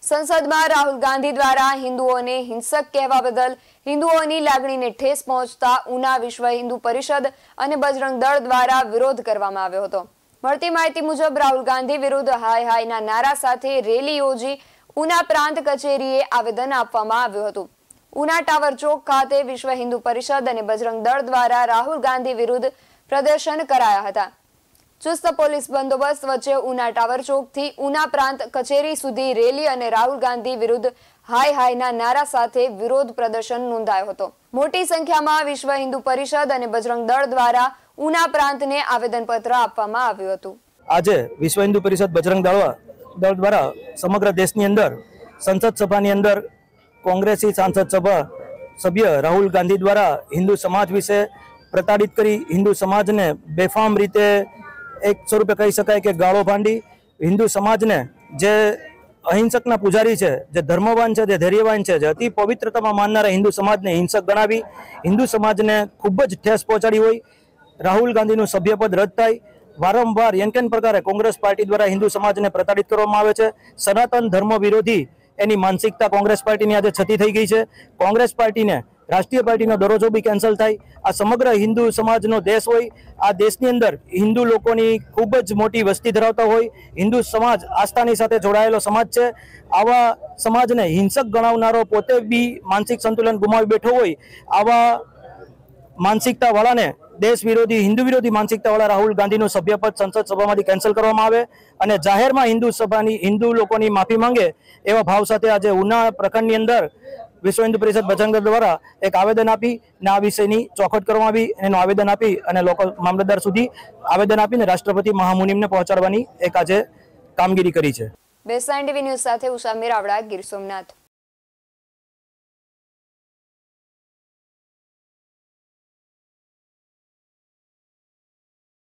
સંસદમાં રાહુલ ગાંધી દ્વારા હિન્દુઓને હિંસક કહેવા બદલ હિન્દુઓની લાગણીને ઠેસ પહોંચતા ઉના વિશ્વ હિન્દુ પરિષદ અને બજરંગ દળ દ્વારા વિરોધ કરવામાં આવ્યો હતો। મળતી માહિતી મુજબ રાહુલ ગાંધી વિરુદ્ધ હાય હાયના નારા સાથે રેલી યોજી ઉના પ્રાંત કચેરીએ આવેદન આપવામાં આવ્યું હતું। ઉના ટાવર ચોક ખાતે વિશ્વ હિન્દુ પરિષદ અને બજરંગ દળ દ્વારા રાહુલ ગાંધી વિરુદ્ધ પ્રદર્શન કરાયા હતા। चुस्त पोलीस बंदोबस्त वच्चे उना टावर चौक थी उना प्रांत कचेरी सुधी रेली अने राहुल गांधी विरुद्ध हाय हायना नारा साथे विरोध प्रदर्शन नोंधायो हतो। मोटी संख्यामां विश्व हिंदू परिषद अने बजरंग दळ द्वारा उना प्रांतने आवेदनपत्र आपवामां आव्युं हतुं। आज विश्व हिंदू परिषद बजरंग दळ द्वारा समग्र देशनी अंदर संसद सभानी अंदर कोंग्रेसी सांसद सभ्य राहुल गांधी द्वारा हिंदू समाज विषे प्रताड़ित करी हिंदू समाज ने बेफाम रीते एक स्वरूपे कही शकाय कि गाळो भांडी हिंदू समाज ने जे अहिंसकना पुजारी है, जे धर्मवान है, जे धैर्यवान है, जे अति पवित्रता माननारा हिंदू समाज ने हिंसक गणावी हिंदू समाज ने खूब ज ठेस पहोंचाड़ी होय। राहुल गांधी सभ्यपद रद्द थाय। वारंवार एन प्रकारे कांग्रेस पार्टी द्वारा हिंदू समाज ने प्रताड़ित करवामां आवे छे। सनातन धर्म विरोधी एनी मानसिकता कांग्रेस पार्टी आज छती थई गई है। कांग्रेस पार्टी ने राष्ट्रीय पार्टी दरजो भी कैंसल थाय। आ समग्र हिंदू समाज नो देश होय। आ देशनी अंदर हिंदू लोकोनी खूब ज मोटी वस्ती धरावता होय। हिंदू समाज आस्थानी साथे जोड़ायेलो समाज छे। आवा समाज ने हिंसक गणावनारो पोते बी मानसिक संतुलन गुमावी बैठो होय। आवा मानसिकता वाला ने देश विरोधी हिंदू विरोधी मानसिकता वाला राहुल गांधी सभ्यपद संसद सभामांथी कैंसल करवामां आवे अने जाहेरमां हिंदू सभानी हिंदू लोकोनी माफी मांगे एवा भाव साथे आज उना प्रखंडनी अंदर विश्व हिंदू परिषद बजरंग दळ द्वारा एक आवेदन आपी ने आ विषयनी चौखट करवामां आवी एनो आवेदन आपी अने लोकल मामलतदार सुधी आवेदन आपीने राष्ट्रपति महामुनिમને પહોંચાડવાની એક આજે કામગીરી કરી છે। બેસાઇન ટીવી ન્યૂઝ સાથે ઉષા મેરાવડા, ગીર સોમનાથ।